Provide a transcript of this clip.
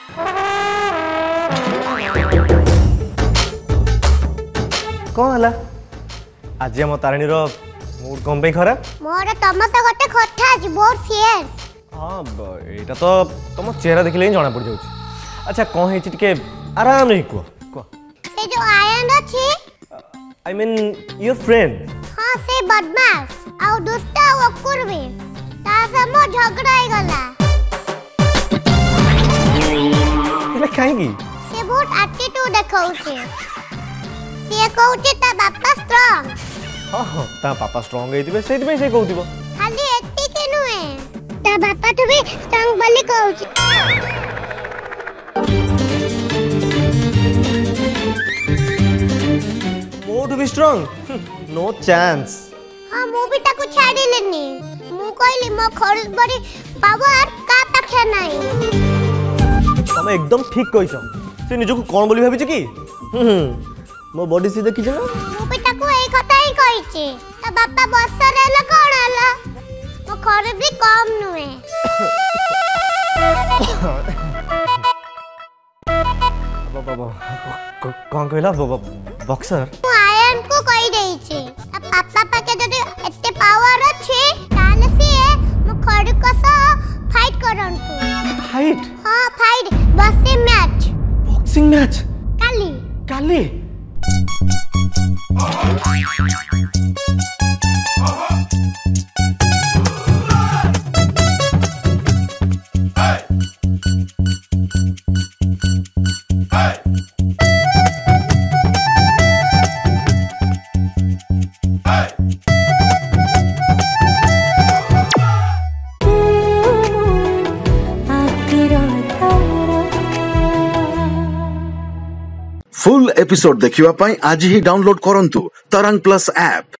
कौन हला आज हम तारिणी रो मूड कम पे खराब मोर तम तो गोटे कथा अछि बहुत सीरियस। हां एटा तो तुम चेहरा देखले ही जाना पड़ जाउछ। अच्छा कौन है टिके आराम नहीं को से जो आयन अछि आई मीन योर फ्रेंड। हां से बदमाश आ दुष्ट आ अकुर भी ता से मो झगड़ा ही गला। केला काहेगी से बहुत एटीट्यूड देखाउ छे। से कहू छे ता बापा स्ट्रांग। हां ता पापा स्ट्रांग हेतिबे सेति में से कहउतिबो खाली एटी के नुए ता बापा तो भी स्ट्रांग बोली कहू छे। More to be strong no chance. हां मु भी ताको छाडी लेनी मु कहली मो खरज बड़ी पावर का पाखे नाही। तुम एकदम ठीक कहिছো से निजको कोन बोली भाबिछ की मो बॉडी से देखि ना मु भी ताको एई कथा ही कहिछि ता बापा बस रहला कोन हला मो खरज भी कम नुए। बाबा कौन कहला बॉक्सर मु आयन को कहि देई छी आ पापा पाके जदि एते पावर अछि ताले से मो खरज को फाइट करंतु। फाइट हां fight boxing match. Boxing match काली काली फुल एपिसोड देखिवा पाई आज ही डाउनलोड करंतु तरंग प्लस ऐप।